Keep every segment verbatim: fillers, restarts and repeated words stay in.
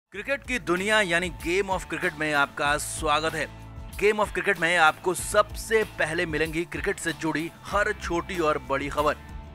Cricket की दुनिया यानी गेम ऑफ क्रिकेट में आपका स्वागत है। गेम ऑफ क्रिकेट में आपको सबसे पहले मिलेंगी क्रिकेट से जुड़ी हर छोटी और बड़ी खबर।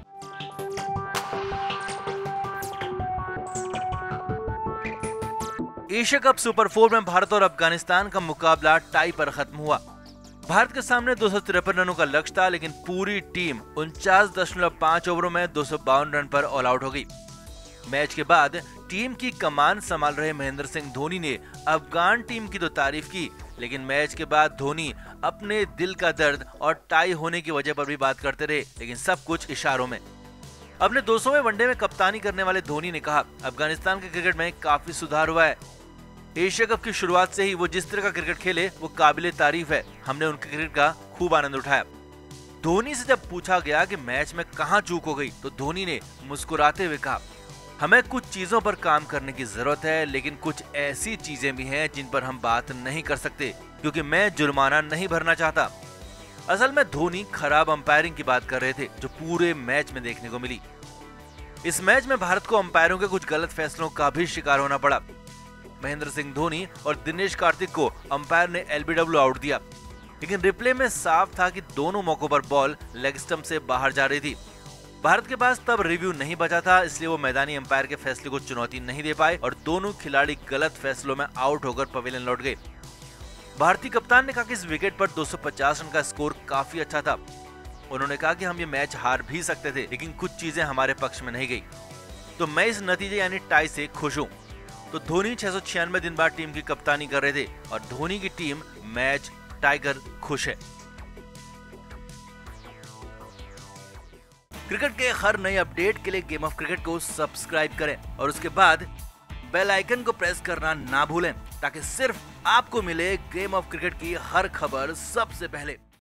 एशिया कप सुपर फोर में भारत और अफगानिस्तान का मुकाबला टाई पर खत्म हुआ। भारत के सामने दो सौ तिरपन रनों का लक्ष्य था, लेकिन पूरी टीम उनचास दशमलव पाँच ओवरों में दो सौ बावन रन पर ऑल आउट हो गई। मैच के बाद टीम की कमान संभाल रहे महेंद्र सिंह धोनी ने अफगान टीम की तो तारीफ की, लेकिन मैच के बाद धोनी अपने दिल का दर्द और टाई होने की वजह पर भी बात करते रहे, लेकिन सब कुछ इशारों में। अपने दो सौवें वनडे में कप्तानी करने वाले धोनी ने कहा, अफगानिस्तान के क्रिकेट में काफी सुधार हुआ है। एशिया कप की शुरुआत से ही वो जिस तरह का क्रिकेट खेले वो काबिले तारीफ है। हमने उनके क्रिकेट का खूब आनंद उठाया। धोनी से जब पूछा गया कि मैच में कहां चूक हो गई, तो धोनी ने मुस्कुराते हुए कहा, हमें कुछ चीजों पर काम करने की जरूरत है, लेकिन कुछ ऐसी चीजें भी हैं जिन पर हम बात नहीं कर सकते, क्योंकि मैं जुर्माना नहीं भरना चाहता। असल में धोनी खराब अंपायरिंग की बात कर रहे थे, जो पूरे मैच में देखने को मिली। इस मैच में भारत को अंपायरों के कुछ गलत फैसलों का भी शिकार होना पड़ा। महेंद्र सिंह धोनी और दिनेश कार्तिक को अंपायर ने एलबीडब्ल्यू आउट दिया, लेकिन रिप्ले में साफ था कि दोनों मौकों पर बॉल लेग स्टंप से बाहर जा रही थी। भारत के पास तब रिव्यू नहीं बचा था, इसलिए वो मैदानी अंपायर के फैसले को चुनौती नहीं दे पाए और दोनों खिलाड़ी गलत फैसलों में आउट होकर पवेलियन लौट गए। भारतीय कप्तान ने कहा कि इस विकेट पर दो सौ पचास रन का स्कोर काफी अच्छा था। उन्होंने कहा कि हम ये मैच हार भी सकते थे, लेकिन कुछ चीजें हमारे पक्ष में नहीं गई, तो मैं इस नतीजे यानी टाई से खुश हूँ। तो धोनी छह सौ छियानवे दिन बाद टीम की कप्तानी कर रहे थे और धोनी की टीम मैच टाइगर खुश है। क्रिकेट के हर नए अपडेट के लिए गेम ऑफ क्रिकेट को सब्सक्राइब करें और उसके बाद बेल आइकन को प्रेस करना ना भूलें, ताकि सिर्फ आपको मिले गेम ऑफ क्रिकेट की हर खबर सबसे पहले।